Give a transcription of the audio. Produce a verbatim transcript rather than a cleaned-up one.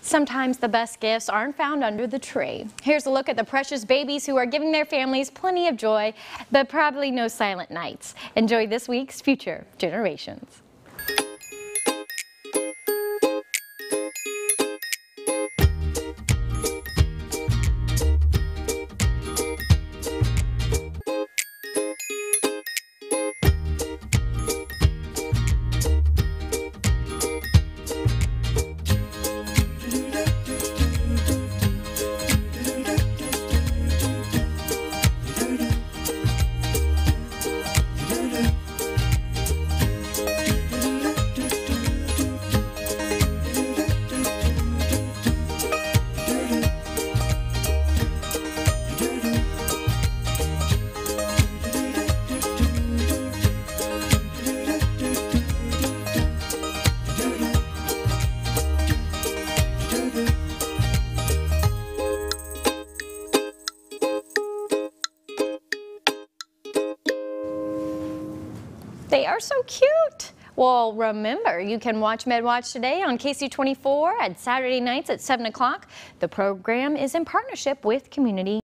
Sometimes the best gifts aren't found under the tree. Here's a look at the precious babies who are giving their families plenty of joy, but probably no silent nights. Enjoy this week's Future Generations. They are so cute. Well, remember, you can watch MedWatch today on K C twenty-four at Saturday nights at seven o'clock. The program is in partnership with Community